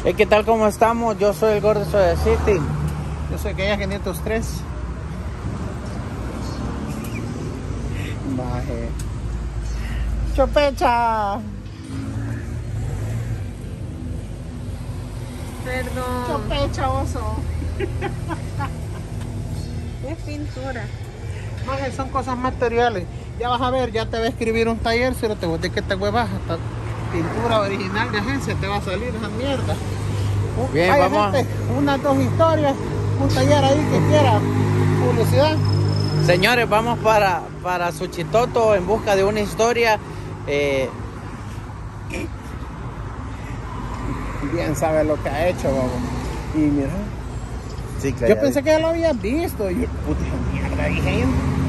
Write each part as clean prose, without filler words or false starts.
Hey, ¿qué tal? ¿Cómo estamos? Yo soy el Gordo Soda City. Yo soy Kaya 503. Maje. Chopecha. Perdón. Chopecha, oso. Es pintura. Maje, son cosas materiales. Ya vas a ver, ya te va a escribir un taller. Si no te gusta que te huevas, hasta pintura original de agencia te va a salir esa mierda. Bien, Hay vamos. gente, unas 2 historias, un taller ahí que quiera publicidad. Señores, vamos para Suchitoto en busca de una historia. Bien sabe lo que ha hecho, babo. Y mira, Sí, yo pensé que ya lo habías visto. Y puta mierda, dije.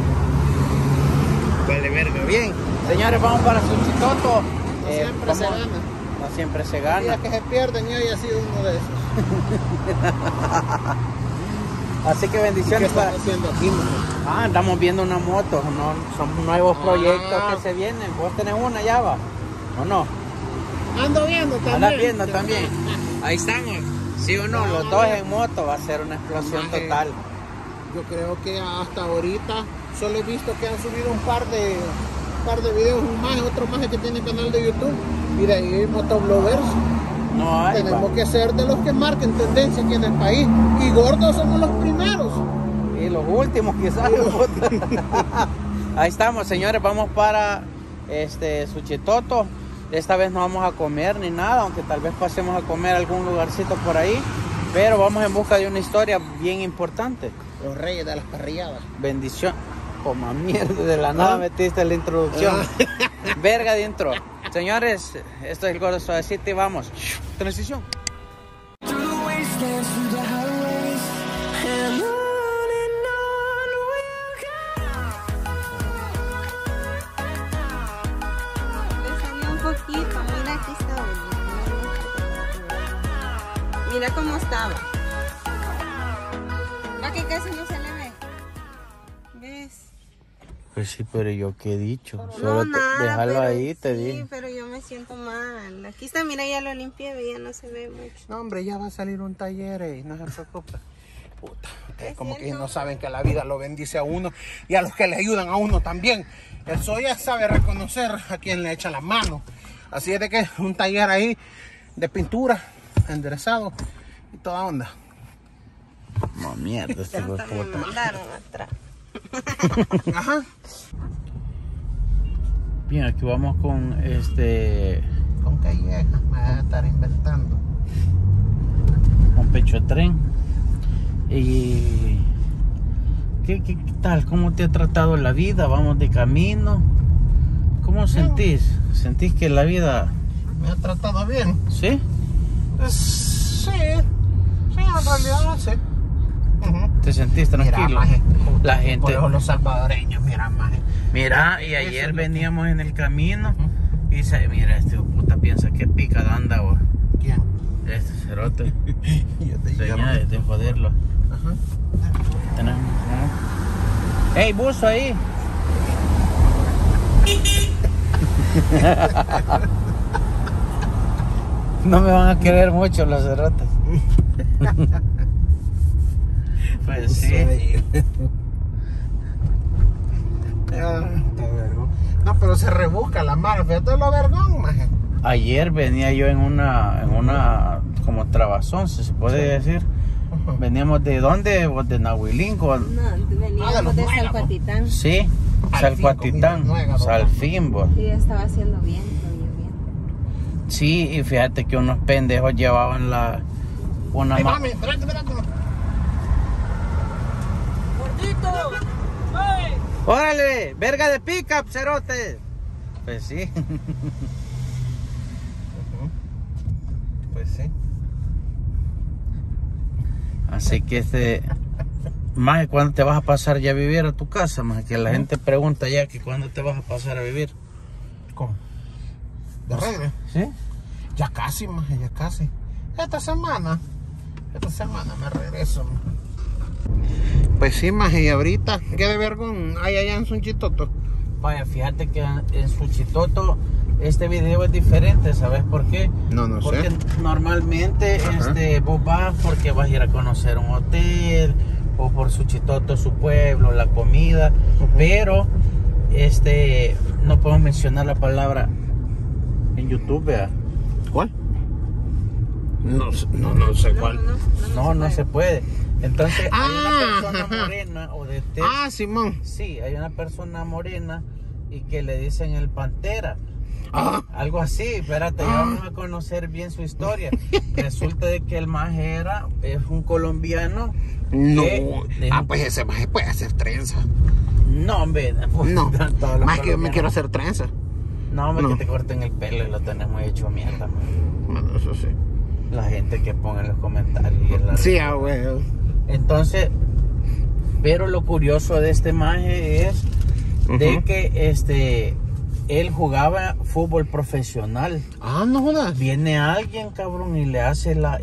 Vale, verga. Bien, señores, vamos para Suchitoto. No siempre se gana. No siempre se Días gana. que se pierden y hoy ha sido uno de esos. Así que ¿Qué bendiciones están para... haciendo aquí, maje? Andamos viendo una moto, no, son nuevos proyectos Ah. que se vienen. Vos tenés una ya va, ¿o no? Ando viendo también. Andas viendo también. Ahí estamos. ¿Sí o no? Los dos en moto va a ser una explosión Maje. total. Yo creo que hasta ahorita solo he visto que han subido un par de videos, un maje, otro maje que tiene canal de YouTube. Mira, ahí motovloggers. No hay. Tenemos va. que ser de los que marquen tendencia aquí en el país. Y gordos somos los primeros. Y los últimos quizás. Ahí estamos, señores. Vamos para Suchitoto. Esta vez no vamos a comer ni nada, aunque tal vez pasemos a comer algún lugarcito por ahí. Pero vamos en busca de una historia bien importante. Los reyes de las parrilladas. Bendición. Como mierda, de la nada metiste la introducción. Verga de intro. Señores, esto es el Gordo Soda City. Vamos. Transición. Le salió un poquito. Mira, aquí está. Mira cómo estaba. Va que casi no se le ve. ¿Ves? Pues sí, pero yo qué he dicho. No, Solo nada, déjalo pero ahí, te sí, dije. pero yo me siento mal. Aquí está, mira, ya lo limpié, ya no se ve mucho. No, hombre, ya va a salir un taller y no se preocupe. Puta, ustedes Es como que cierto. no saben que la vida lo bendice a uno y a los que le ayudan a uno también. El Soya sabe reconocer a quien le echa la mano. Así es de que un taller ahí de pintura, enderezado y toda onda. No, mierda, este hijo de Hasta me puta. mandaron atrás. Ajá. Bien, aquí vamos con Con callejas me vas a estar inventando. con Pecho Tren. Y ¿qué tal? ¿Cómo te ha tratado la vida? Vamos de camino. ¿Cómo sentís? ¿Sentís que la vida... Me ha tratado bien. ¿Sí? Sí, en realidad sí. Ujú. ¿Te sentís Mira, tranquilo? maje, La gente... por eso los salvadoreños, mira, maje. Mira, y Eso ayer es lo que- veníamos en el camino y mira, este hijo de puta piensa que pica de anda, vos. ¿Quién? Este cerote. Yo te Señales de joderlo. Ajá. Tenemos. ¡Ey, buzo ahí! No me van a querer mucho los cerotes. Pues sí. Ah, está vergón. No, pero se rebusca la mano, fíjate lo vergón, maje. Ayer venía yo en una como trabazón, si se puede decir. Veníamos de dónde, vos de Nahuilingo. No, de veníamos los de Nuega, Salpatitán. Sí, Salcuatitán, Salfín, vos. Y ya estaba haciendo viento, lloviendo. Sí, y fíjate que unos pendejos llevaban una Ay, ma- mami, espérate. ¡Órale! ¡Verga de pickup, cerote! Pues sí. Pues sí. Así que más ¿cuándo te vas a pasar ya a vivir a tu casa? Más que la gente pregunta ya que cuándo te vas a pasar a vivir. ¿Cómo? ¿De regreso? ¿Sí? Ya casi, maje, ya casi. Esta semana me regreso. Pues sí, maje, y ahorita, ¿qué de vergón hay allá en Suchitoto? Vaya, fíjate que en Suchitoto este video es diferente, ¿sabes por qué? No Porque sé. normalmente vos vas porque vas a ir a conocer un hotel o por Suchitoto, su pueblo, la comida, pero no podemos mencionar la palabra en YouTube, ¿vea? ¿Cuál? No sé cuál. No se puede. Entonces hay una persona ajá. morena o de tez. Simón. Sí, hay una persona morena y que le dicen el Pantera. Ah. Algo así, espérate, ya vamos a conocer bien su historia. Resulta de que el maje es un colombiano. No. que- Pues ese maje puede hacer trenza. No, hombre. Pues, No. todos los Más que yo me colombianos- quiero hacer trenza. No, hombre, No. que te corten el pelo y lo tenemos hecho mierda. Bueno, eso sí. La gente que ponga en los comentarios. Sí, güey. Entonces, pero lo curioso de este maje es de que él jugaba fútbol profesional. No jodas. Viene alguien, cabrón, y le hace la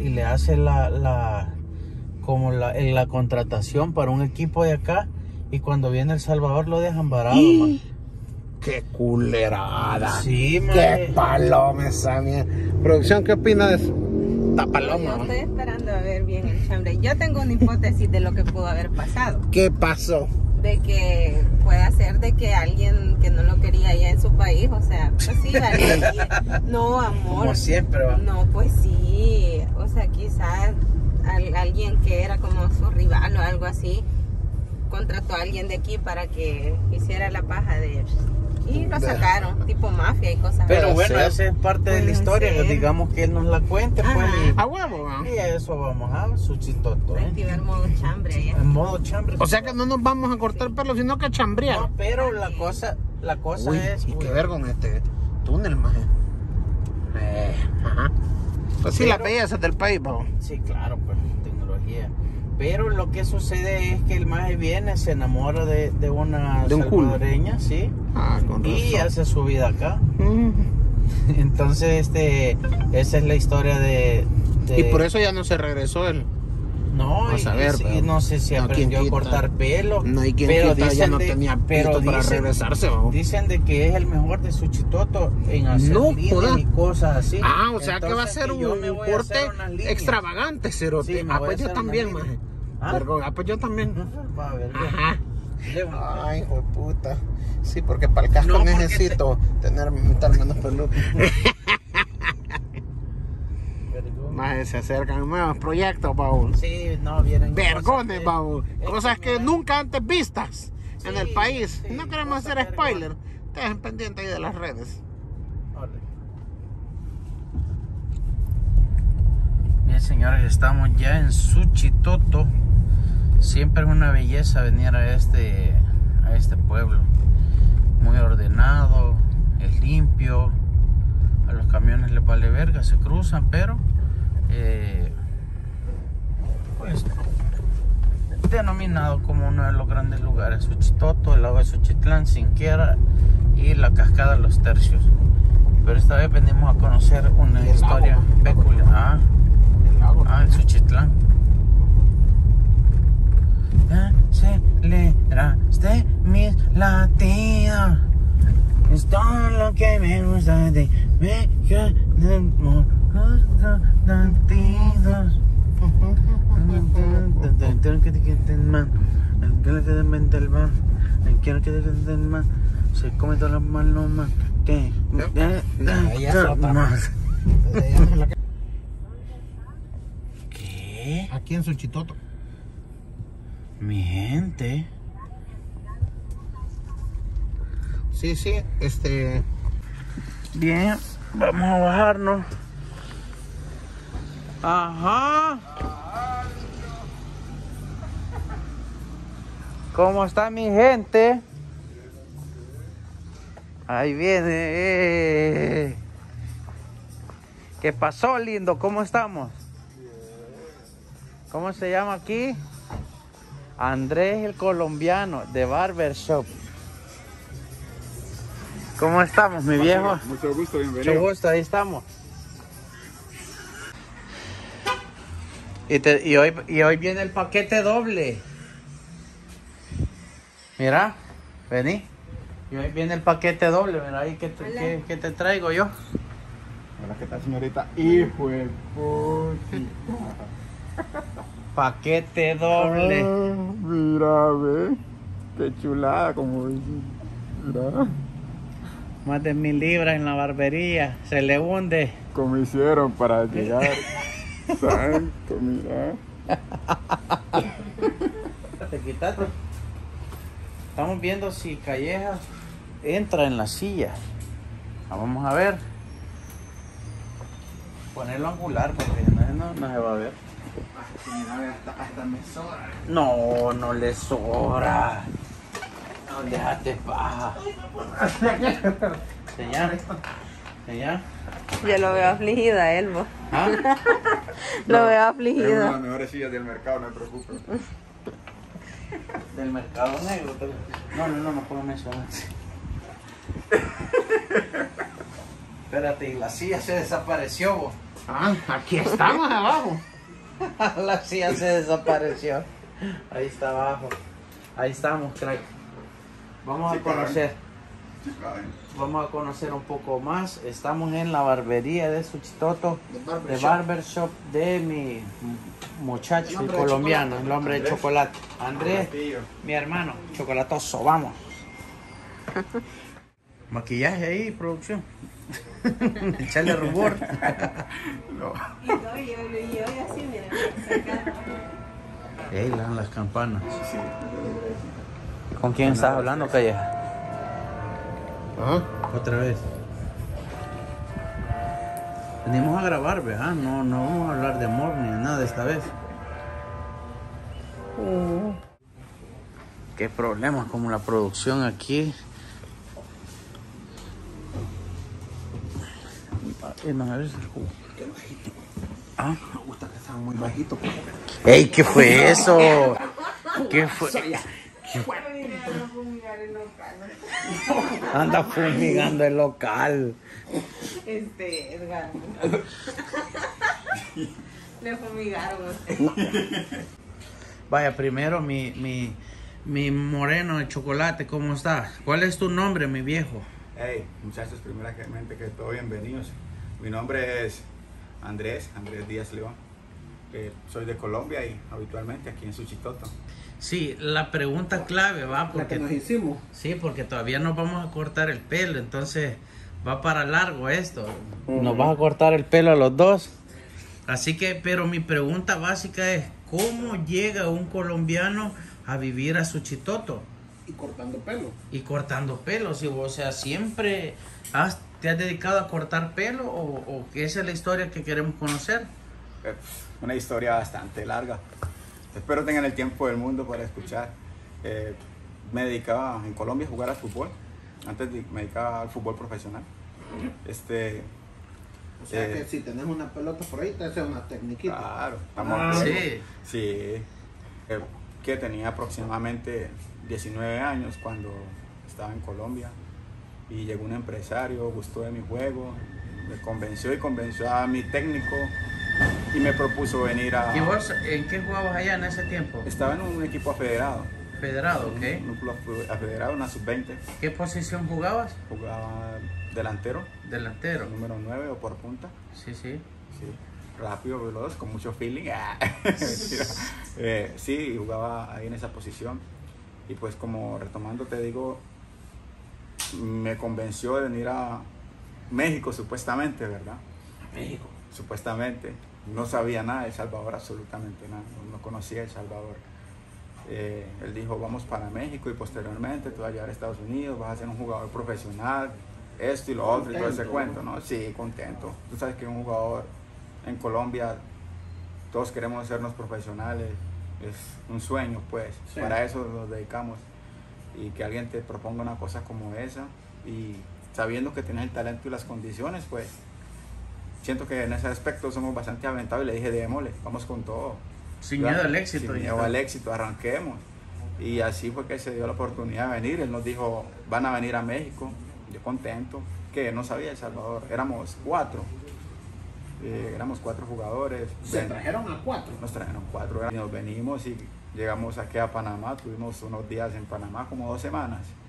contratación para un equipo de acá, y cuando viene El Salvador lo dejan varado, man. Qué culerada. Sí, man. Qué paloma esa mierda. Producción, ¿qué opina de eso? Está Yo paloma. estoy esperando a ver bien el chambre. Yo tengo una hipótesis de lo que pudo haber pasado. ¿Qué pasó? De que puede ser de que alguien que no lo quería allá en su país, o sea, pues sí, vale. No, amor. Como siempre, va. No, pues sí. O sea, quizás alguien que era como su rival o algo así, contrató a alguien de aquí para que hiciera la paja de él. Y lo sacaron, tipo mafia y cosas Pero así. bueno, ser. esa es parte de la Puede historia, ser. digamos que él nos la cuente, pues, Ajá. A huevo, ¿no? y a eso vamos a Suchitoto, Activar modo chambre allá. en modo chambre. O sea que no nos vamos a cortar el pelo, sino que a chambrear. No, pero la cosa Uy, es... y qué ver con este túnel, maje. Ajá. Pues sí, Pero- las bellezas del país, bro. Sí, claro, pues, tecnología. Pero lo que sucede es que el maje viene, se enamora de una De un culo. salvadoreña, sí, Con y razón. hace su vida acá. Mm. Entonces, esa es la historia de... Y por eso ya no se regresó él. No, a saber, y pero- no sé si no, aprendió ¿quién a cortar quita? pelo. No hay quien pero quita, ya dicen no tenía pito para regresarse, ¿no? Dicen de que es el mejor de Suchitoto en hacer No, líneas joda. y cosas así. O sea que va a ser Entonces, que yo me un voy a corte hacer unas líneas. extravagante, cerote. Sí, me voy a Pues yo hacer también, unas maje. ¿Ah? Vergón, pues yo también. Va a ver. Ajá. Llévame. Ay, hijo de puta. Sí, porque para el casco No, porque necesito tener menos peludo. Vergón. Maje, se acercan nuevos proyectos, Paul. Sí, no, vienen Vergones, cosas Paul. es Cosas que mira, nunca antes vistas en Sí, el país. sí, No queremos cosas hacer spoiler. vergones. Estén pendientes ahí de las redes. Órale. Bien, señores, estamos ya en Suchitoto. Siempre es una belleza venir a este pueblo. Muy ordenado, es limpio. A los camiones les vale verga, se cruzan, pero pues denominado como uno de los grandes lugares. Suchitoto, el lago de Suchitlán, Sinquiera y la cascada Los Tercios. Pero esta vez venimos a conocer una Y el historia lago, peculiar. El Suchitlán. Aceleraste mis latidos. Es todo lo que me gusta de ti. Me quedan latidos. Quiero que te queden más. Quiero que te meten más. Quiero que te queden más. Se come todas las manos más. ¿Qué? Aquí en Suchitoto. Mi gente. Sí, Bien, vamos a bajarnos. Ajá. ¿Cómo está mi gente? Ahí viene. ¿Qué pasó, lindo? ¿Cómo estamos? ¿Cómo se llama aquí? Andrés el colombiano de Barbershop. ¿Cómo estamos, mi viejo? Mucho gusto, bienvenido. Mucho gusto, ahí estamos. Y hoy viene el paquete doble. Mira, vení. Y ahí viene el paquete doble, mira ahí que te traigo yo. Hola, ¿qué tal, señorita? Hijo de puta. Paquete doble. Mira, ve. Qué chulada, como dicen. Mira. Más de 1000 libras en la barbería. Se le hunde. Como hicieron para llegar. Santo, mira. Te quitaste. Estamos viendo si Calleja entra en la silla. Vamos a ver. Ponerlo angular porque no se va a ver. Hasta me sobra. No, no le sobra. No, déjate paja. Señor. Yo lo veo afligida, Elmo. ¿Ah? Lo veo Es una de afligida. las mejores sillas del mercado, no me preocupes. Del mercado negro. No puedo mencionar. Espérate, y la silla se desapareció, vos. Ah, aquí estamos abajo. La silla se desapareció. Ahí está abajo. Ahí estamos, crack. Vamos a conocer. Vamos a conocer un poco más. Estamos en la barbería de Suchitoto, de Barbershop de mi muchacho colombiano, el hombre de chocolate. Andrés, mi hermano, chocolatoso, vamos. Maquillaje ahí, producción. Echarle rubor. No. Y yo así, mira. Ey, las campanas. Sí. ¿Con quién estás hablando, Calleja? Ajá. Otra vez. Venimos a grabar, ¿verdad? No vamos a hablar de amor ni de nada esta vez. Qué problemas como la producción aquí. No, a ver si el jugo. Qué bajito. ¿Ah? Me gusta que están muy bajitos. ¡Ey! ¿Qué fue eso? ¿Qué fue? Anda fumigando el local. Edgar. Le fumigaron. Vaya, primero mi moreno de chocolate, ¿cómo está? ¿Cuál es tu nombre, mi viejo? Hey, muchachos, primeramente que todo bienvenidos. Mi nombre es Andrés Díaz León. Soy de Colombia y habitualmente aquí en Suchitoto. Sí, la pregunta clave va La que porque nos hicimos. sí, porque todavía nos vamos a cortar el pelo, entonces va para largo esto. Nos vas a cortar el pelo a los dos. Así que, pero mi pregunta básica es, ¿cómo llega un colombiano a vivir a Suchitoto? Y cortando pelo. Y cortando pelo, ¿sí? O sea, ¿siempre te has dedicado a cortar pelo o esa es la historia que queremos conocer? Una historia bastante larga. Espero tengan el tiempo del mundo para escuchar. Me dedicaba en Colombia a jugar al fútbol. Me dedicaba al fútbol profesional. O sea que si tenés una pelota por ahí, te hace una tecniquita. Claro, Sí. Sí. Que tenía aproximadamente 19 años cuando estaba en Colombia y llegó un empresario, gustó de mi juego, me convenció a mi técnico y me propuso venir a... ¿Y vos en qué jugabas allá en ese tiempo? Estaba en un equipo afederado. Federado, ¿ok? Un club afederado, una sub-20. ¿Qué posición jugabas? Jugaba delantero, Delantero. número 9 o por punta. Sí, sí. Sí, rápido, veloz, con mucho feeling. Mentira. Sí, jugaba ahí en esa posición. Y pues como retomando te digo, me convenció de venir a México supuestamente, ¿verdad? México. Supuestamente. No sabía nada de El Salvador, absolutamente nada. No conocía El Salvador. Él dijo, vamos para México y posteriormente tú vas a llegar a Estados Unidos, vas a ser un jugador profesional, esto y lo otro y todo ese cuento, ¿no? Sí, contento. Tú sabes que un jugador en Colombia, todos queremos hacernos profesionales, es un sueño, pues. Sí. Para eso nos dedicamos. Y que alguien te proponga una cosa como esa y sabiendo que tienes el talento y las condiciones, pues siento que en ese aspecto somos bastante aventados y le dije, démosle, vamos con todo. Sin miedo al éxito. Sin miedo al éxito, arranquemos. Y así fue que se dio la oportunidad de venir. Él nos dijo, van a venir a México. Yo contento, que no sabía El Salvador. Éramos 4. Éramos 4 jugadores. Se trajeron a 4. Nos trajeron 4. Y nos venimos y llegamos aquí a Panamá. Tuvimos unos días en Panamá, como 2 semanas.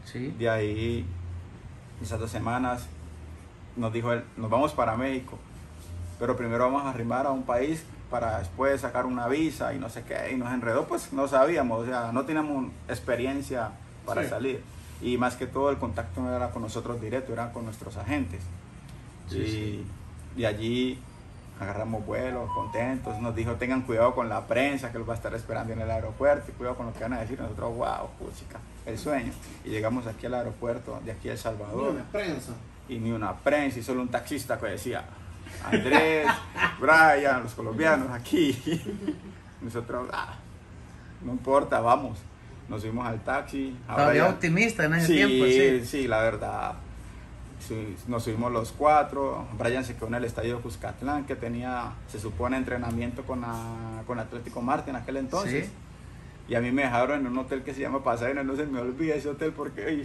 Sí. De ahí, esas 2 semanas, nos dijo él, nos vamos para México, pero primero vamos a arrimar a un país para después sacar una visa y no sé qué, y nos enredó, pues no sabíamos, o sea, no teníamos experiencia para salir, y más que todo el contacto no era con nosotros directo, eran con nuestros agentes. Y de allí agarramos vuelos, contentos, nos dijo tengan cuidado con la prensa que los va a estar esperando en el aeropuerto, y cuidado con lo que van a decir. Nosotros, wow, chica, el sueño. Y llegamos aquí al aeropuerto de aquí a El Salvador. Ni una prensa. Y ni una prensa, y solo un taxista que decía Andrés, Brian, los colombianos aquí. Nosotros, no importa, vamos. Nos subimos al taxi. Todavía optimista en ese tiempo, sí. Sí, la verdad. Sí, nos subimos los 4. Brian se quedó en el estadio de Cuscatlán, que tenía, se supone, entrenamiento con Atlético Marte en aquel entonces. Sí. Y a mí me dejaron en un hotel que se llama Pasadena. No se me olvida ese hotel porque, ay,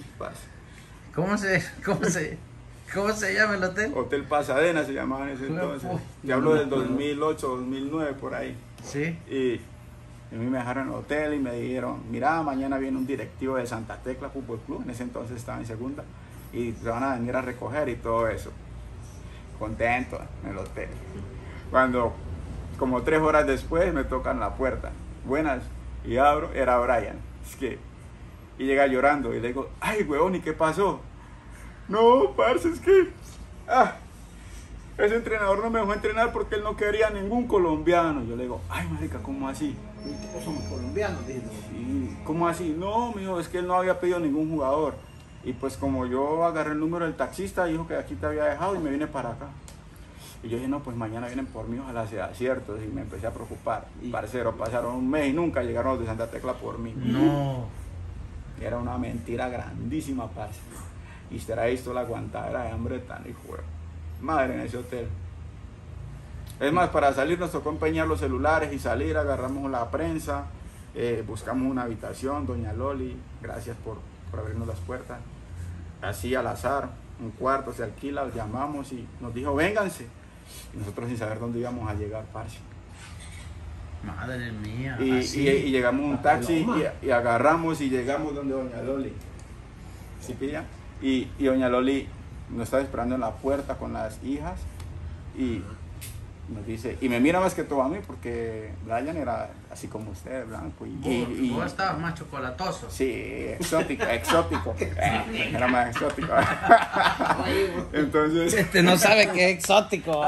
¿Cómo se llama el hotel? Hotel Pasadena se llamaba en ese entonces. Te hablo del 2008, 2009, por ahí. Sí. Y a mí me dejaron en el hotel y me dijeron, mira, mañana viene un directivo de Santa Tecla Fútbol Club. En ese entonces estaba en segunda. Y te van a venir a recoger y todo eso. Contento en el hotel. Cuando, como 3 horas después, me tocan la puerta. Buenas. Y abro, era Brian. Y llega llorando y le digo, ay, huevón, ¿y qué pasó? No, parce, es que ese entrenador no me dejó entrenar porque él no quería ningún colombiano. Yo le digo, ay, marica, ¿cómo así? Todos somos colombianos, dije. Sí, ¿cómo así? No, mijo, es que él no había pedido ningún jugador. Y pues como yo agarré el número del taxista, dijo que aquí te había dejado y me vine para acá. Y yo dije, no, pues mañana vienen por mí, ojalá sea cierto. Y me empecé a preocupar. Parcero, pasaron un mes y nunca llegaron los de Santa Tecla por mí. No. Era una mentira grandísima, parce. Y será visto la aguantadera de hambre tan hijo de madre en ese hotel. Es más, para salir nos tocó empeñar los celulares y salir, agarramos la prensa, buscamos una habitación, doña Loli, gracias por abrirnos las puertas. Así al azar, un cuarto se alquila, los llamamos y nos dijo, vénganse. Y nosotros sin saber dónde íbamos a llegar, parce. Madre mía. Y llegamos a un taxi y agarramos y llegamos donde doña Loli. ¿Sí pilla? Y doña Loli nos estaba esperando en la puerta con las hijas y nos dice, y me mira más que todo a mí porque Brian era así como usted, blanco y vos estabas más chocolatoso. sí, exótico era más exótico. Entonces No sabe qué es exótico.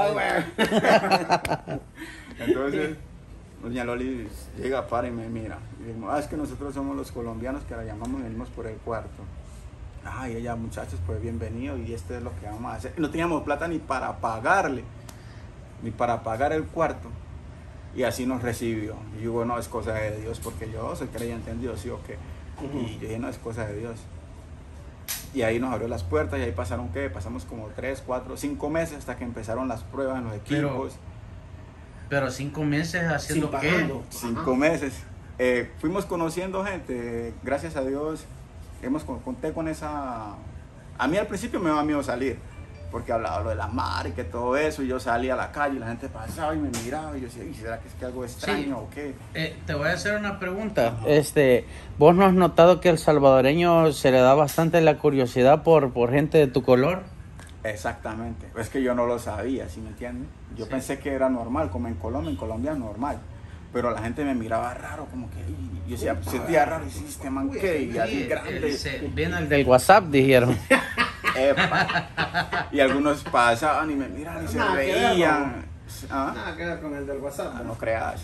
Entonces doña Loli llega para y me mira y digo, es que nosotros somos los colombianos que la llamamos y venimos por el cuarto. Y ella, muchachos, pues bienvenido y esto es lo que vamos a hacer. No teníamos plata ni para pagarle, ni para pagar el cuarto. Y así nos recibió. Y yo digo, no, es cosa de Dios, porque yo soy creyente en Dios, ¿sí o qué? Y yo dije, no, es cosa de Dios. Y ahí nos abrió las puertas y ahí pasaron, ¿qué? Pasamos como 3, 4, 5 meses hasta que empezaron las pruebas en los equipos. Pero 5 meses haciendo qué? 5 meses. Fuimos conociendo gente, gracias a Dios. Conté con esa... A mí al principio me daba miedo salir, porque hablaba lo de la mar y que todo eso, y yo salía a la calle y la gente pasaba y me miraba y yo decía, ¿será que es que algo extraño o qué? Te voy a hacer una pregunta. ¿Vos no has notado que el salvadoreño se le da bastante la curiosidad por gente de tu color? Exactamente, es que yo no lo sabía, ¿sí me entiendes? Yo pensé que era normal, como en Colombia es normal. Pero la gente me miraba raro, como que yo decía, sentía raro, y este man que y así grande. Viene el del WhatsApp, dijeron. Y algunos pasaban y me miraban y se reían. Nada que ver con el del WhatsApp. No creas.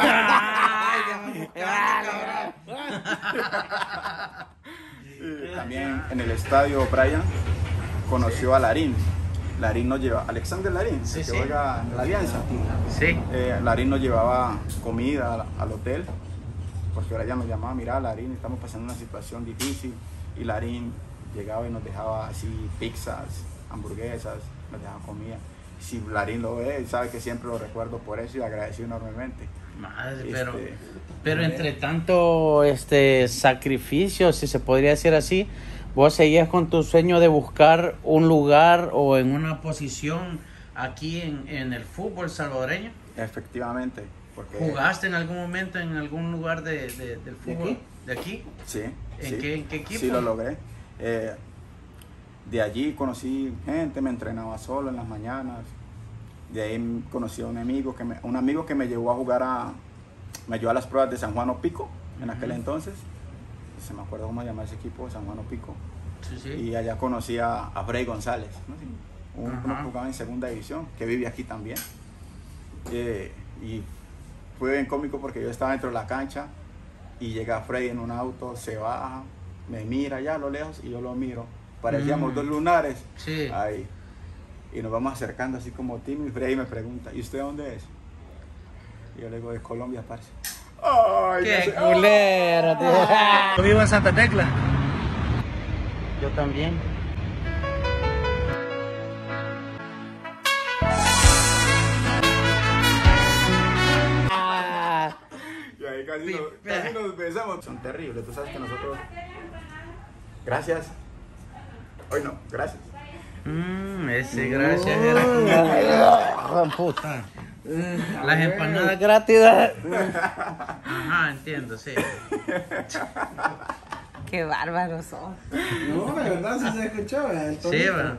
También en el estadio Brian conoció a Larín. Larín nos llevaba, Alexander Larín, que juega en la Alianza. Sí. Larín nos llevaba comida al hotel, porque ahora ya nos llamaba, mira Larín, estamos pasando una situación difícil, y Larín llegaba y nos dejaba así pizzas, hamburguesas, nos dejaba comida. Si Larín lo ve, sabe que siempre lo recuerdo por eso y agradecido enormemente. Madre, pero entre tanto sacrificio, si se podría decir así, ¿vos seguías con tu sueño de buscar un lugar o en una posición aquí en el fútbol salvadoreño? Efectivamente. Porque ¿Jugaste en algún momento en algún lugar del fútbol? ¿De aquí? Sí. ¿En qué equipo? Sí, lo logré. De allí conocí gente, me entrenaba solo en las mañanas. De ahí conocí a un amigo que me llevó a jugar me llevó a las pruebas de San Juan Opico en aquel entonces. Se me acuerdo cómo se llama ese equipo, San Juan Opico. Sí, sí. Y allá conocí a Freddy González, ¿no? Sí, uno que jugaba en segunda división, que vive aquí también. Y fue bien cómico porque yo estaba dentro de la cancha y llega Freddy en un auto, se baja, me mira allá a lo lejos y yo lo miro. Parecíamos dos lunares. Sí. Ahí. Y nos vamos acercando así como Tim, y Freddy me pregunta, ¿y usted dónde es? Y yo le digo, de Colombia, parce. ¡Ay, ¡Qué culero, tío! Yo vivo en Santa Tecla. Yo también. Y ahí casi nos besamos. Son terribles, tú sabes que nosotros... Gracias. Hoy no, gracias. Ese gracias era... puta. Las empanadas gratis. Ajá, entiendo, sí. Qué bárbaros son. No, de verdad sí se escuchó. Sí, bueno.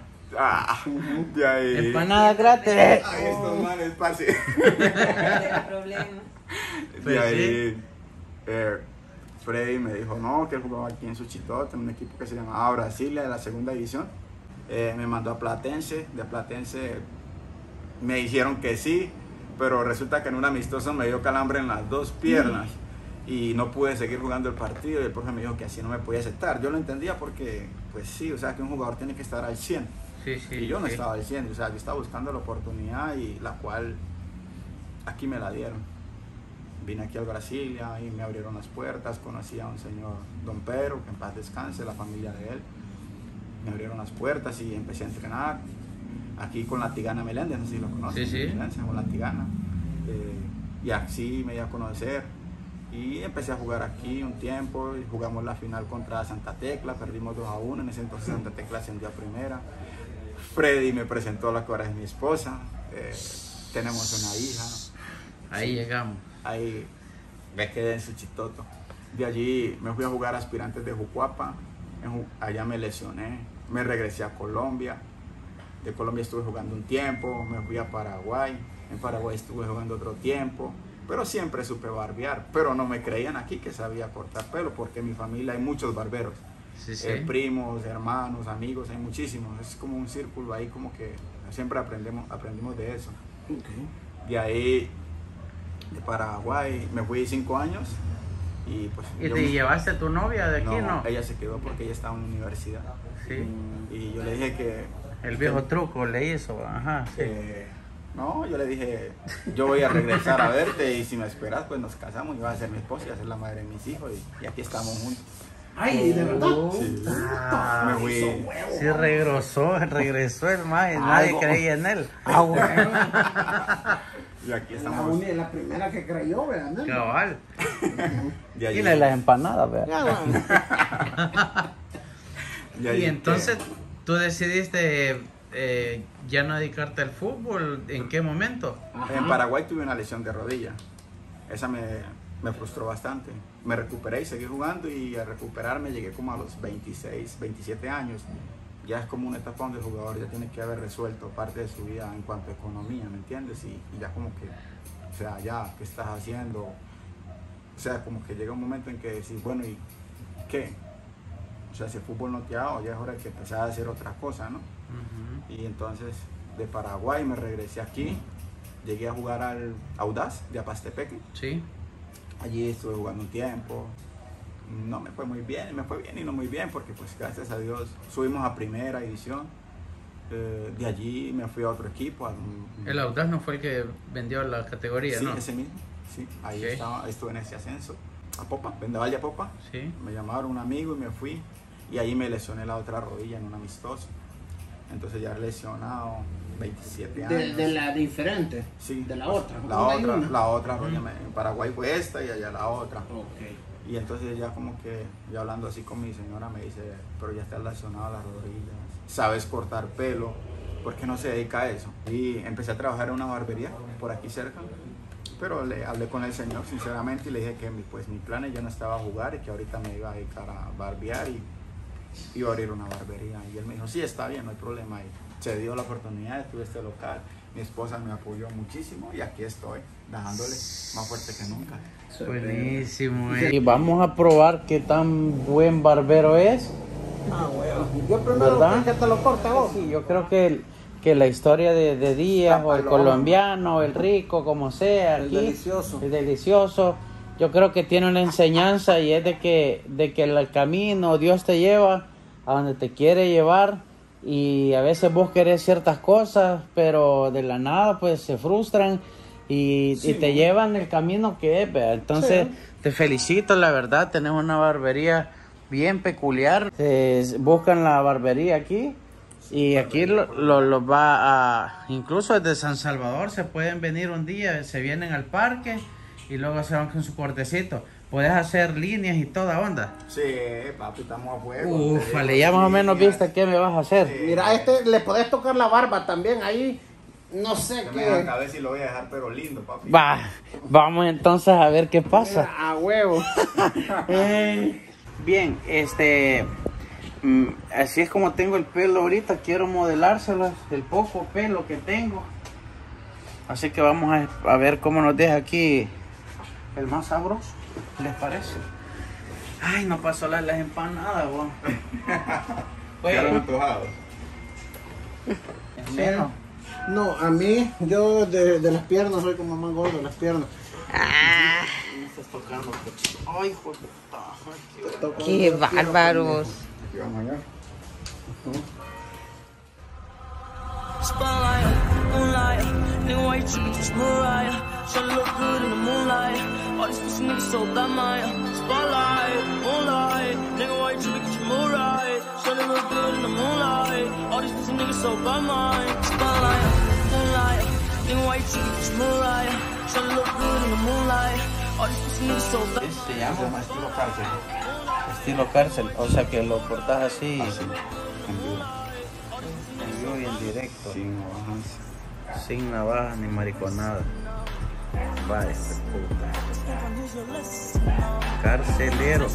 De ahí. Empanadas gratis. Ay, estos manes, parce. El problema. Pues De ahí, Freddy me dijo, no, que él jugaba aquí en Suchitoto, en un equipo que se llamaba Brasilia, de la segunda división. Me mandó a Platense, de Platense me dijeron que sí, pero resulta que en un amistoso me dio calambre en las dos piernas y no pude seguir jugando el partido, y el profe me dijo que así no me podía aceptar. Yo lo entendía porque, pues sí, o sea, que un jugador tiene que estar al 100. Sí, sí, Y yo no sí. estaba al 100, o sea, yo estaba buscando la oportunidad y la cual aquí me la dieron. Vine aquí al Brasilia y me abrieron las puertas, conocí a un señor Don Pedro, que en paz descanse, la familia de él. Me abrieron las puertas y empecé a entrenar aquí con la Tigana Meléndez, no sé si lo conocen. Sí, sí. Con la Tigana. Y así me di a conocer y empecé a jugar aquí un tiempo. Y jugamos la final contra Santa Tecla, perdimos 2-1. En ese entonces Santa Tecla ascendió a primera. Freddy me presentó a la que ahora es mi esposa. Tenemos una hija. Ahí llegamos. Ahí me quedé en Suchitoto. De allí me fui a jugar a Aspirantes de Jucuapa. Allá me lesioné. Me regresé a Colombia. De Colombia estuve jugando un tiempo. Me fui a Paraguay. En Paraguay estuve jugando otro tiempo. Pero siempre supe barbear. Pero no me creían aquí que sabía cortar pelo, porque en mi familia hay muchos barberos. Sí, sí. Primos, hermanos, amigos, hay muchísimos. Es como un círculo ahí, como que siempre aprendimos de eso. De ahí, de Paraguay, me fui 5 años. Y pues ¿Y te llevaste a tu novia de aquí, no? Ella se quedó porque ella estaba en la universidad. Sí. Y yo le dije que... El viejo truco le hizo, ajá, sí. No, yo le dije, yo voy a regresar a verte y si me esperas, pues nos casamos y vas a ser mi esposa y vas a ser la madre de mis hijos y aquí estamos juntos. Ay, ¿de verdad? Sí. Ah, Me fui. sí, regresó el maje, nadie creía en él. Y aquí estamos. Es la primera que creyó, ¿verdad? Cabal. De allí. Y las empanadas, ¿verdad? De allí Y entonces, ¿tú decidiste ya no dedicarte al fútbol? ¿En qué momento? En Paraguay tuve una lesión de rodilla. Esa me frustró bastante. Me recuperé y seguí jugando, y al recuperarme llegué como a los 26, 27 años. Ya es como una etapa donde el jugador ya tiene que haber resuelto parte de su vida en cuanto a economía, ¿me entiendes? Y ya como que, o sea, ya, ¿qué estás haciendo? O sea, como que llega un momento en que decís, bueno, ¿y qué? O sea, si el fútbol no te ha dado, ya es hora de que empezás a hacer otra cosa, ¿no? Y entonces de Paraguay me regresé aquí, llegué a jugar al Audaz de Apastepeque. Sí. Allí estuve jugando un tiempo, no me fue muy bien, me fue bien y no muy bien, porque pues gracias a Dios subimos a primera división. De allí me fui a otro equipo. El Audaz no fue el que vendió la categoría, sí, ¿no? ese mismo, sí, ahí Ok. estaba, estuve en ese ascenso, a Popa, Vendaval de Popa. Sí. Me llamaron un amigo y me fui, y ahí me lesioné la otra rodilla en un amistoso. Entonces ya lesionado 27 años. De la diferente. Sí, De la otra. La ¿Cómo hay otra, una? la otra rodilla. En Paraguay fue esta y allá la otra. Ok. Y entonces ya como que, ya hablando así con mi señora, me dice, pero ya estás lesionado las rodillas, sabes cortar pelo, ¿por qué no se dedica a eso? Y empecé a trabajar en una barbería por aquí cerca, pero le hablé con el señor sinceramente y le dije que pues mi plan ya no estaba a jugar y que ahorita me iba a dedicar a barbear y iba a abrir una barbería. Y él me dijo, sí, está bien, no hay problema. Y se dio la oportunidad, tuve este local. Mi esposa me apoyó muchísimo y aquí estoy, dándole más fuerte que nunca. Buenísimo. Y vamos a probar qué tan buen barbero es. Ah, bueno. Yo primero ¿Verdad? que te lo corte vos. Sí, yo creo que la historia de Díaz, o el colombiano, el rico, como sea, aquí, Delicioso. es delicioso. Yo creo que tiene una enseñanza y es de que el camino Dios te lleva a donde te quiere llevar, y a veces vos querés ciertas cosas, pero de la nada pues se frustran y te llevan el camino que es, ¿verdad? Entonces te felicito, la verdad, tenés una barbería bien peculiar. Buscan la barbería aquí. Y aquí lo va a... Incluso desde San Salvador se pueden venir un día, se vienen al parque y luego se van con su cortecito. Puedes hacer líneas y toda onda. Sí, papi, estamos a fuego. Ufale, ya más o menos viste qué me vas a hacer. Sí. Mira, le podés tocar la barba también ahí. No sé Que me dejan qué. cabeza y lo voy a dejar, pero lindo, papi. Vamos entonces a ver qué pasa. Mira, a huevo. Bien, así es como tengo el pelo ahorita. Quiero modelárselo, el poco pelo que tengo. Así que vamos a ver cómo nos deja aquí el más sabroso. ¿Les parece? Ay, no pasó las empanadas, vos. Quedaron antojados. ¿En serio? No, a mí, yo de las piernas soy como más gordo de las piernas. Me estás tocando, coche. Ay, hijo de puta. Qué bárbaros. Aquí vamos allá. Spotlight, moonlight, nigga, why you trippin', just Mariah? Tryna look good in the moonlight. All these pussy niggas so bad, Maya. Spotlight, moonlight, nigga, why you trippin', just Mariah? Tryna look good in the moonlight. All these pussy niggas so bad, Maya. Spotlight, moonlight, nigga, why you trippin', just Mariah? Tryna look good in the moonlight. All these pussy niggas so bad. Se llama Se llama estilo cárcel. estilo cárcel, o sea que lo cortas así, Así, en vivo. en vivo y en directo, Sin navajas. sin navajas ni mariconada. Vaya, puta. Carcelero.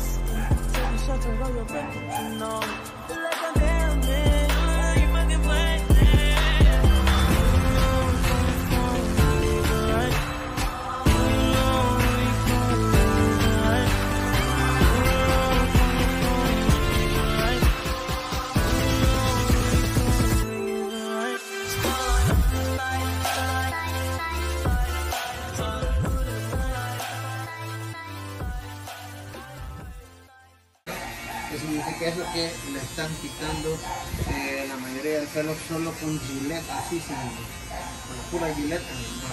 ¿Qué significa eso? Que le están quitando la mayoría del pelo solo con Gillette, así, con la pura Gillette.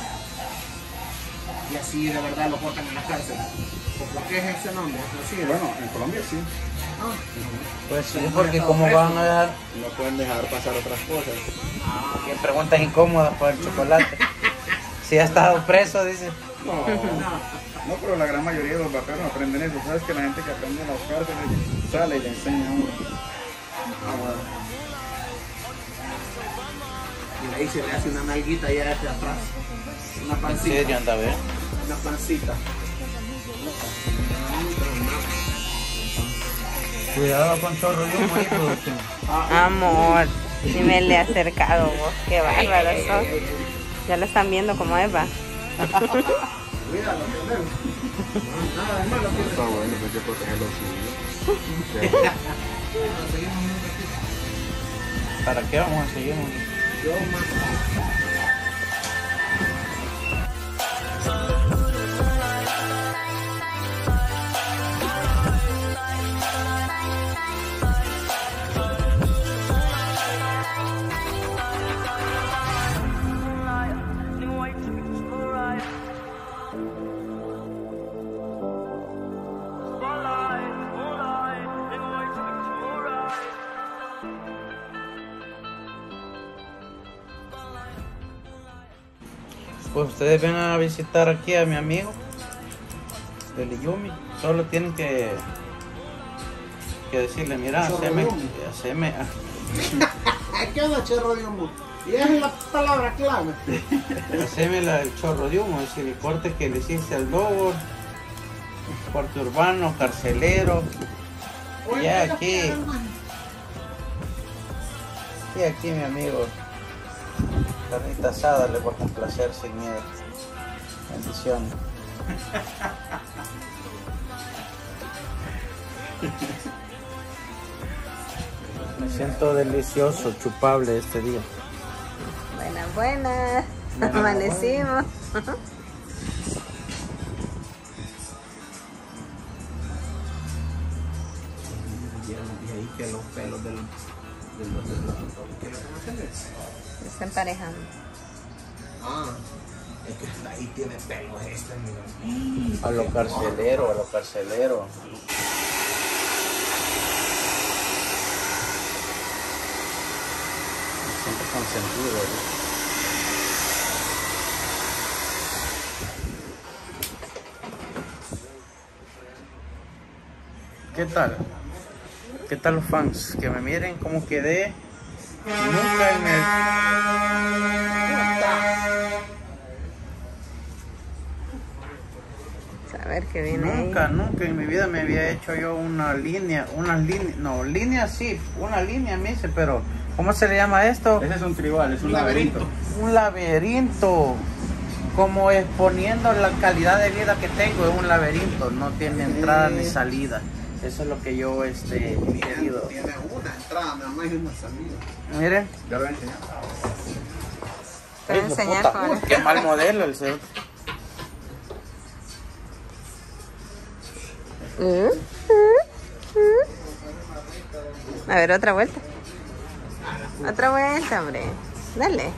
Y así de verdad lo botan en la cárcel. ¿Por qué es ese nombre? ¿Así, Bueno, en Colombia sí. Pues sí, porque como van a dejar, No pueden dejar pasar otras cosas. que preguntas incómodas por el chocolate. Si ha estado preso, dice. No, pero la gran mayoría de los vaqueros aprenden eso. Sabes que la gente que aprende en las cárceles sale y le enseña a uno. Y ahí se le hace una nalguita ya hacia atrás. Una ¿En pancita. serio, anda a ver? Una pancita. Cuidado con chorro de humo ahí, producción. Amor, si me le he acercado vos, qué bárbaro sos. Ya lo están viendo como es, va. Cuídalo, ¿entendés? Nada de malo. Está bueno, hay que proteger lo suyo. ¿Para qué vamos a seguir? Yo más. Pues ustedes ven a visitar aquí a mi amigo del Iyumi. Solo tienen que decirle, mira, haceme ¿Qué onda, chorro de humo? Y esa es la palabra clave. haceme el chorro de humo, decir, el corte que le hiciste al Dogo, corte urbano, carcelero. Oye, Ya mira, aquí, aquí, mi amigo. Carnita asada le voy a complacer sin miedo. Bendiciones. Me siento delicioso, chupable este día. Buenas, buenas. Amanecimos. Y ahí que los pelos de los ¿qué lo que hacen? Se está emparejando. Ah, es que ahí tiene pelos mira. A lo carcelero, a lo carcelero. Siempre consentido, ¿eh? ¿Qué tal? ¿Qué tal los fans? Que me miren cómo quedé. Nunca en el... A ver qué viene Nunca ahí. en mi vida me había hecho yo una línea, sí, una línea me hice, pero ¿cómo se le llama esto? Ese es un tribal, es un laberinto. Un laberinto, como exponiendo la calidad de vida que tengo, es un laberinto, no tiene entrada ni salida. Eso es lo que yo he querido. Tiene una entrada, nada más y una salida. Miren. Ya lo he enseñado. Te voy a enseñar con... Qué mal modelo el cerote. A ver, otra vuelta. Otra vuelta, hombre. Dale.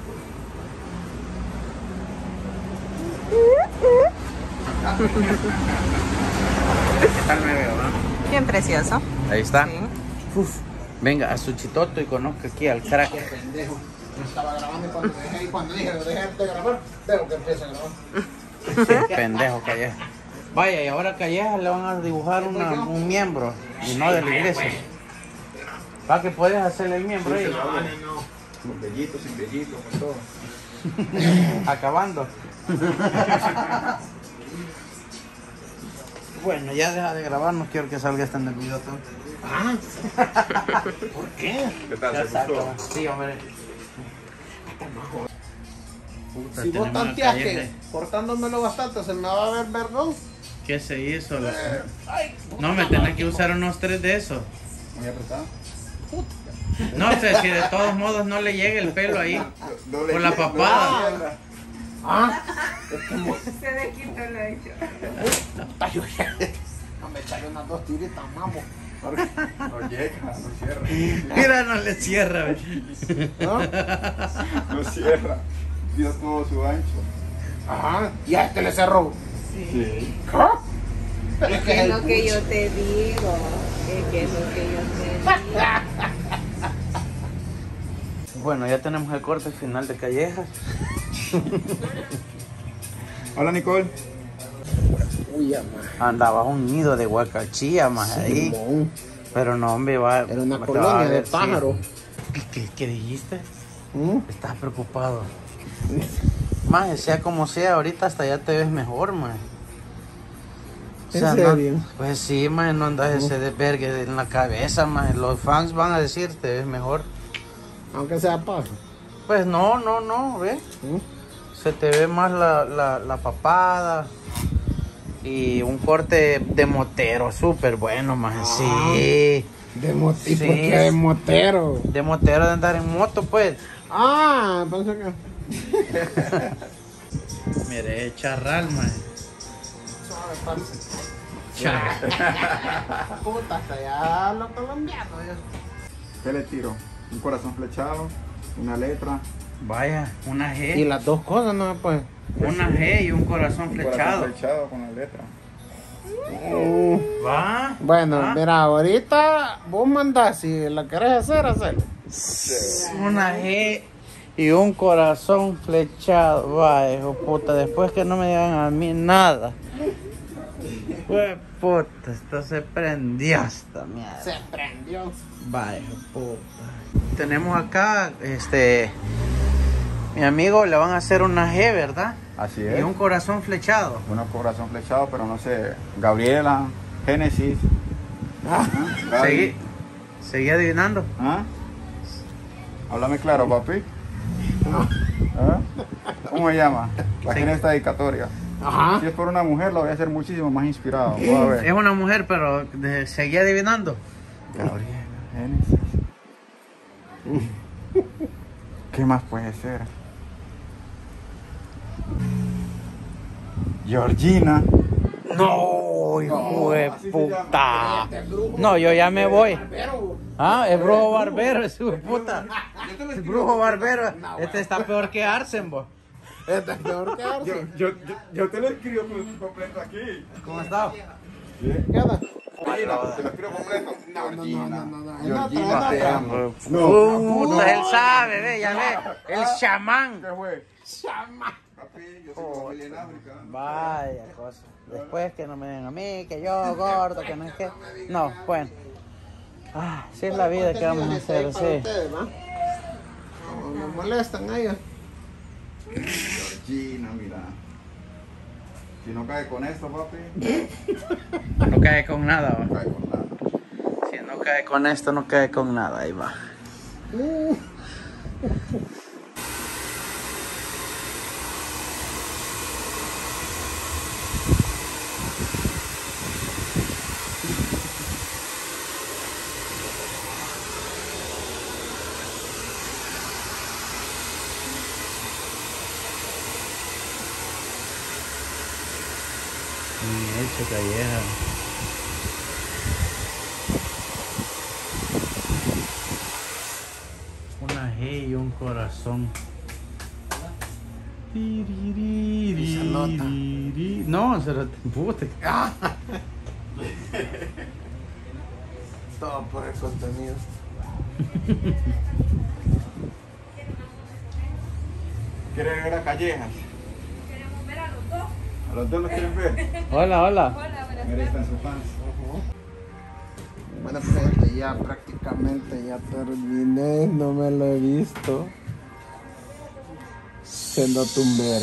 ¿Qué tal me veo, no? Bien precioso. Ahí está. Sí. Uf, venga a Suchitoto y conozca aquí al crack. Pendejo. No estaba grabando y cuando dejé, y cuando dije deje de grabar, tengo que empezar a grabar. Qué pendejo Calleja. Vaya, y ahora a Calleja le van a dibujar un miembro y no de la iglesia. ¿Para que puedes hacerle el miembro ahí? Con vellitos, sin vellitos, con todo. Acabando. Bueno, ya deja de grabar, no quiero que salga este en el video todo. Ah, ¿por qué? ¿Qué tal? Ya ¿Se gustó? saca. Sí, hombre. Puta, Si vos tenemos una tanteas Calleja. que cortándomelo bastante se me va a ver vergón. ¿Qué se hizo? No, me tenés que usar unos 3 de esos. Muy apretado. No sé, si de todos modos no le llega el pelo ahí. Doble Por la izquierda, papada. doble izquierda. Ah, Se le quitó lo hecho. no me echaré unas 2 tiritas, mamo. No llega, no cierra. Mira, no le cierra. ve. ¿No? No cierra. Dio todo su ancho. Ajá, y a este le cerró. Sí. Pero Es que es lo que yo te digo. Es que es lo que yo te digo. Bueno, ya tenemos el corte final de Calleja. Hola, Nicole. Uy, ama. Andaba un nido de guacachía más ahí. Simón. Pero no, hombre, va. Era una te colonia va a de ver, sí. pájaros. ¿Qué dijiste? ¿Mm? Estás preocupado. Más, sea como sea, ahorita hasta ya te ves mejor, más. ¿En serio? No, pues sí, más, no andas ese desvergue en la cabeza, más. Los fans van a decir, te ves mejor. Aunque sea paja. Pues no, ¿ves? ¿Mm? Se te ve más la papada. Y un corte de motero, súper bueno, más. Sí. De motero. Sí. ¿Por qué de motero? De motero, de andar en moto, pues. Ah, pensé que. Mire, charral, man. Suave, parce. Charral. Puta, hasta allá los colombianos. ¿Qué le tiro? Un corazón flechado, una letra. Vaya, una Y G. las dos cosas, ¿no? Pues. Una G y un corazón Un flechado. corazón flechado con la letra. Va. Bueno, va. mira, ahorita vos mandás, si la querés hacer, hazlo. Una G y un corazón flechado. Va, hijo puta, después que no me digan a mí nada. Pues puta, esto se prendió esta mierda. Se prendió. Va, hijo puta. Tenemos acá, mi amigo le van a hacer una G, ¿verdad? Así Y es. un corazón flechado. Un corazón flechado, pero no sé. Gabriela, Génesis. Gaby. Seguí adivinando. ¿Ah? Háblame claro, papi. ¿Ah? ¿Cómo se llama? ¿A quién es esta dedicatoria? Ajá. Si es por una mujer, lo voy a hacer muchísimo más inspirado. Voy a ver. Es una mujer, pero seguía adivinando. Gabriela, Génesis. ¿Qué más puede ser? Georgina. No, hijo de puta. No, yo ya me voy. Ah, es brujo barbero, es su puta. Es brujo barbero. Este está peor que Arsen, vos. Este es peor que Arsen. Yo te lo escribo completo aquí. ¿Cómo está? Bien. ¿Qué onda? Te lo escribo completo. Georgina. no. Georgina, te amo. Puta, él sabe, ve, ya ve. El chamán. ¿Qué fue? Papi, yo soy familia en África. Vaya cosa. Después que no me den a mí, que yo gordo, que no es que. No, bueno. Ah, sí es la vida que vamos a hacer, sí. No me molestan ellos. Georgina, mira. Si no cae con esto, papi, No cae con nada, no va. cae con nada. Si no cae con esto, no cae con nada, ahí va. Hecho calleja. Una G y un corazón. se nota. No, se lo puta. Todo por el contenido. ¿Quieres ver a Callejas? Queremos ver a los dos. ¿A los dos los quieren ver? Hola, hola. Hola, buenas Mira, ahí están sus fans. Bueno, fíjate, ya prácticamente ya terminé, no me lo he visto. Siendo tumbero.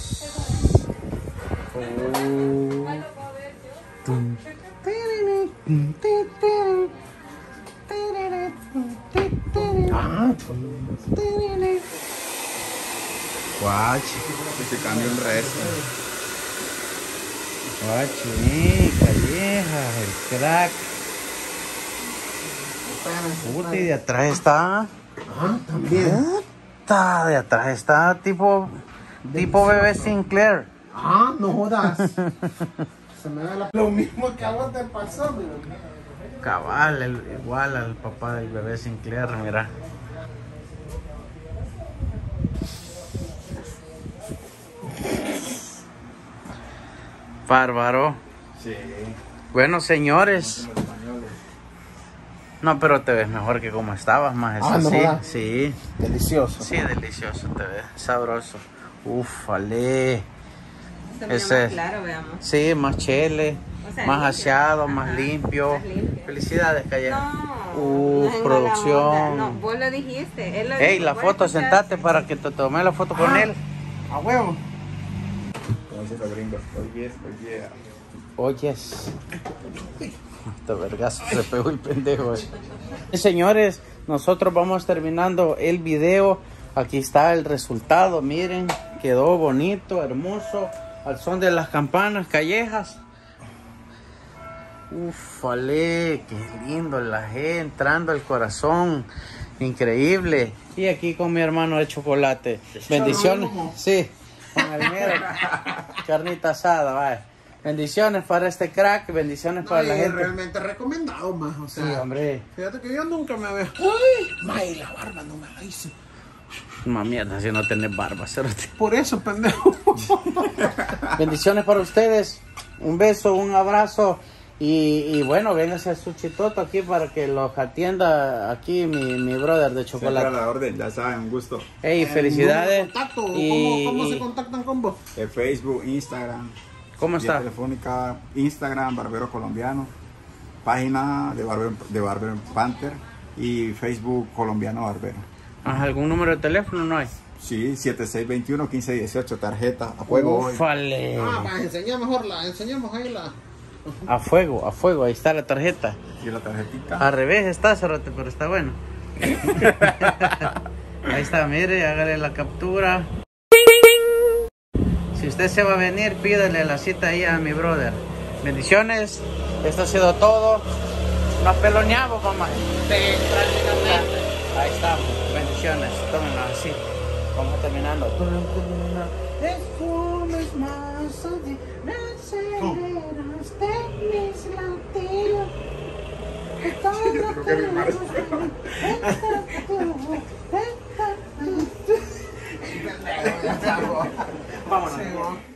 Guachi. Que se cambió el resto. Guachi, calleja, el crack. Puta, y de atrás está. También. Puta, de atrás está tipo bebé Sinclair. No jodas. Se me da lo mismo que a vos te pasó, mira. Cabal, igual al papá del bebé Sinclair, mira. Bárbaro. Sí. Bueno, señores. Los españoles. No, pero te ves mejor que como estabas, más es Ah, ¿no así. jodas? Sí, Delicioso. sí, delicioso te ves, sabroso. Ufale. Se mira Ese- más claro, veamos. Sí, más chele, O sea, más limpio. aseado, Ajá, más limpio. más limpio. Felicidades, Calleja. No, Uf, no es mala producción. onda. No, vos lo dijiste. Él lo Ey, dijo, la vos foto, escuchaste. sentate para que te tome la foto con él. A huevo. Como dicen los gringos. Oye, oye. Oyes. Este vergazo se pegó el pendejo. Señores, nosotros vamos terminando el video. Aquí está el resultado. Miren, quedó bonito, hermoso. Al son de las campanas, Callejas. Ufale, qué lindo la gente entrando al corazón. Increíble. Y aquí con mi hermano de chocolate. Bendiciones. Sí, con el mero. Carnita asada, vaya. Bendiciones para este crack, bendiciones para la gente. Realmente recomendado más, o Sí, sea. hombre. Fíjate que yo nunca me veo. ¡Uy! May, la barba no me la hice. Una mierda si no tenés barba, cerote. Por eso, pendejo. Bendiciones para ustedes. Un beso, un abrazo. Y bueno, véngase a Suchitoto aquí para que los atienda aquí mi brother de Siempre a chocolate. la orden, ya saben, un gusto. Ey, felicidades. Contacto, Y- ¿Cómo se y- contactan con vos? Facebook, Instagram. ¿Cómo Vía está? telefónica, Instagram, Barbero Colombiano. Página de Barbero Panther. Y Facebook Colombiano Barbero. Ajá, ¿algún número de teléfono no hay? Sí, 7621-1518, tarjeta a fuego hoy. Ufale. Enseñamos ahí la. A fuego, ahí está la tarjeta. Y la tarjetita. Al revés está, cerote, pero está bueno. Ahí está, mire, hágale la captura. Si usted se va a venir, pídele la cita ahí a mi brother. Bendiciones. Esto ha sido todo. Nos peloneamos, mamá. Sí, prácticamente. Ahí estamos. Bendiciones. Tómenlo así. Vamos terminando. Esfumes más de mis latidos. Vámonos.